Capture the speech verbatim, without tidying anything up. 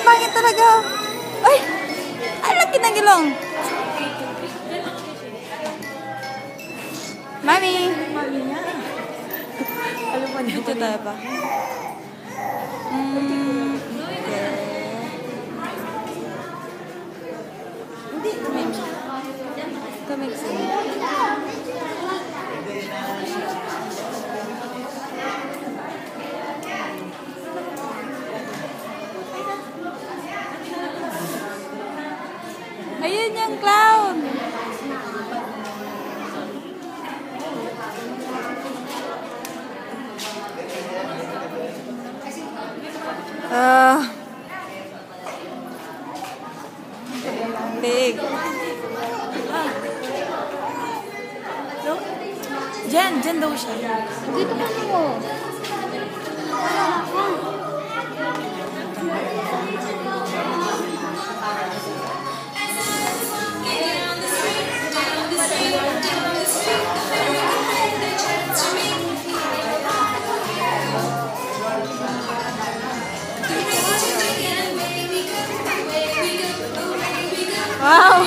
pangit talaga. Ay! Ang laki ng ilong. Mami! Mami nga. Alam mo niya. Ito tayo ba? Mm, okay. Hindi, tumimik. Tumimik sila. Ayun yung clown! Ah. Big. Ah. No? Diyan, diyan daw siya. Dito ka mo. Wow!